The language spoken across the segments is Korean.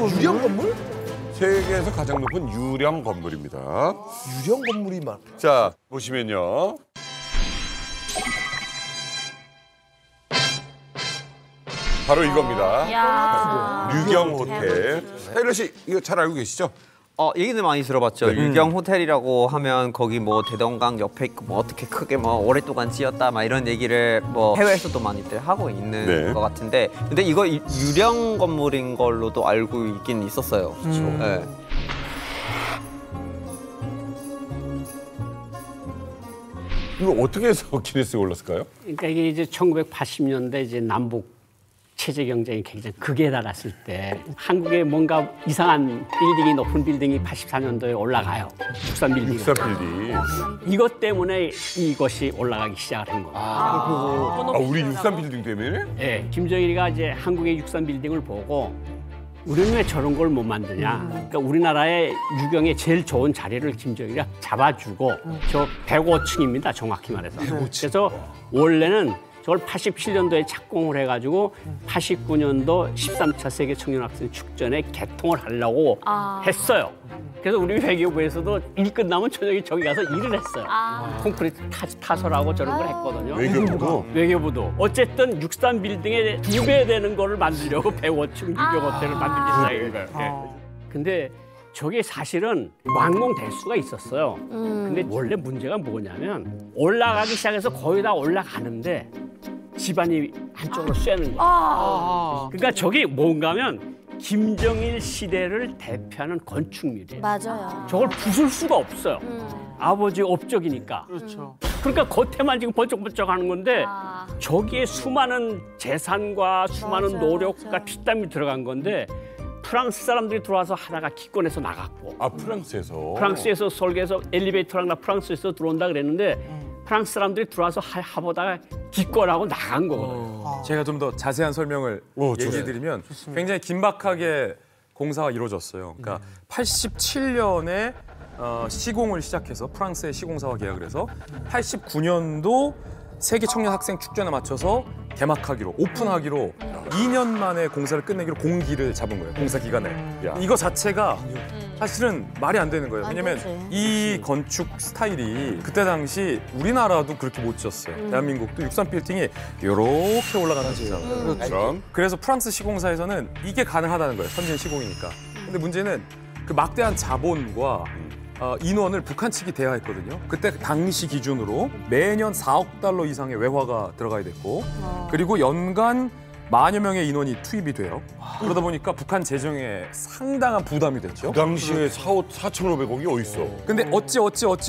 유령 건물? 세계에서 가장 높은 유령 건물입니다. 유령 건물이 많. 자, 보시면요. 바로 이겁니다. 야. 유경 호텔. 타일러 씨, 이거 잘 알고 계시죠? 얘기는 많이 들어봤죠. 유경 호텔이라고 하면 거기 뭐 대동강 옆에 있고 뭐 어떻게 크게 뭐 오랫동안 지었다 막 이런 얘기를 뭐 해외에서도 많이들 하고 있는 네. 것 같은데, 근데 이거 유령 건물인 걸로도 알고 있긴 있었어요. 네. 이거 어떻게 해서 기네스에 올랐을까요? 그러니까 이게 이제 1980년대 이제 남북 체제 경쟁이 굉장히 극에 달했을 때 한국에 뭔가 이상한 빌딩이 높은 빌딩이 84년도에 올라가요. 63빌딩. 63빌딩. 이것 때문에 이것이 올라가기 시작을 한 겁니다. 우리 63빌딩 때문에? 네, 김정일이가 이제 한국의 63빌딩을 보고 우리는 왜 저런 걸 못 만드냐. 그러니까 우리나라의 유경의 제일 좋은 자리를 김정일이가 잡아주고 저 105층입니다. 정확히 말해서. 그래서 원래는 저걸 87년도에 착공을 해가지고 89년도 13차 세계 청년학생 축전에 개통을 하려고 했어요. 그래서 우리 외교부에서도 일 끝나면 저녁에 저기 가서 일을 했어요. 콘크리트 타설하고 저런 걸 했거든요. 외교부도? 외교부도. 어쨌든 63빌딩에 2배 되는 거를 만들려고 105층 유경 호텔을 만들기 시작한 거예요. 예. 근데 저게 사실은 완공될 수가 있었어요. 근데 원래 문제가 뭐냐면 올라가기 시작해서 거의 다 올라가는데 집안이 한쪽으로 쐬는 거예요. 그러니까 저기 뭔가 하면 김정일 시대를 대표하는 건축물이에요. 맞아요. 저걸 부술 수가 없어요. 아버지 업적이니까. 그렇죠. 그러니까 겉에만 지금 번쩍번쩍 하는 건데 저기에 수많은 재산과 수많은 맞아요, 노력과 맞아요. 피땀이 들어간 건데 프랑스 사람들이 들어와서 하다가 기권해서 나갔고 프랑스에서? 프랑스에서 설계해서 엘리베이터랑 나 프랑스에서 들어온다 그랬는데 프랑스 사람들이 들어와서 하보다가 기권하고 나간 거거든요. 제가 좀 더 자세한 설명을 얘기해드리면 굉장히 긴박하게 공사가 이루어졌어요. 그러니까 87년에 시공을 시작해서 프랑스의 시공사와 계약을 해서 89년도 세계 청년 학생 축전에 맞춰서 개막하기로 오픈하기로 2년 만에 공사를 끝내기로 공기를 잡은 거예요. 공사 기간을. 이거 자체가 사실은 말이 안 되는 거예요. 왜냐면 이 건축 스타일이 그때 당시 우리나라도 그렇게 못 지었어요. 대한민국도 63빌딩이 이렇게 올라가는 지상. 그렇죠. 그래서 프랑스 시공사에서는 이게 가능하다는 거예요. 선진 시공이니까. 근데 문제는 그 막대한 자본과 인원을 북한 측이 대여했거든요. 그때 당시 기준으로 매년 4억 달러 이상의 외화가 들어가야 됐고 그리고 연간 만여 명의 인원이 투입이 돼요. 그러다 보니까 북한 재정에 상당한 부담이 됐죠. 그 당시에 4,500억이 어딨어? 근데 어찌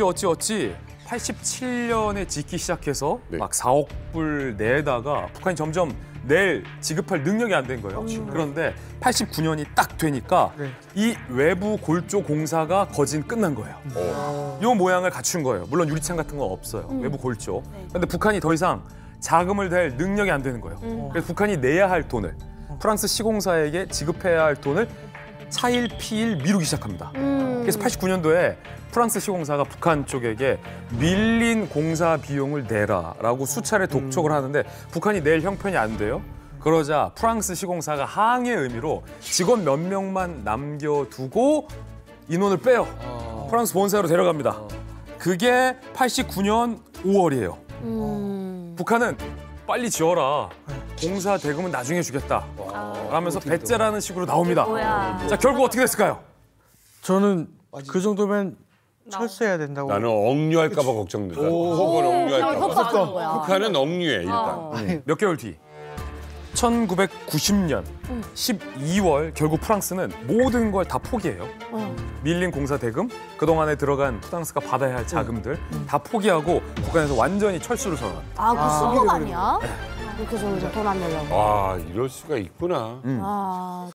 87년에 짓기 시작해서 네. 막 4억 불 내다가 북한이 점점 낼 지급할 능력이 안 된 거예요. 그런데 89년이 딱 되니까 이 외부 골조 공사가 거진 끝난 거예요. 이 모양을 갖춘 거예요. 물론 유리창 같은 건 없어요. 외부 골조. 그런데 북한이 더 이상 자금을 댈 능력이 안 되는 거예요. 그래서 북한이 내야 할 돈을 프랑스 시공사에게 지급해야 할 돈을 차일피일 미루기 시작합니다. 그래서 89년도에 프랑스 시공사가 북한 쪽에게 밀린 공사 비용을 내라라고 수차례 독촉을 하는데 북한이 낼 형편이 안 돼요. 그러자 프랑스 시공사가 항의 의미로 직원 몇 명만 남겨두고 인원을 빼요. 프랑스 본사로 데려갑니다. 그게 89년 5월이에요. 북한은 빨리 지어라. 공사 대금은 나중에 주겠다. 하면서 배째라는 식으로 나옵니다. 자, 결국 어떻게 됐을까요? 저는 그 정도면 철수해야 된다고. 나는 억류할까 봐 걱정된다. 혹은 억류할까 봐. 북한은 억류해, 일단. 몇 개월 뒤 1990년 12월 결국 프랑스는 모든 걸 다 포기해요. 밀린 공사 대금, 그동안에 들어간 프랑스가 받아야 할 자금들 다 포기하고 북한에서 완전히 철수를 선언합니다. 그 수법 아니야? 그렇게 저기서 돈 안 내려고. 이럴 수가 있구나.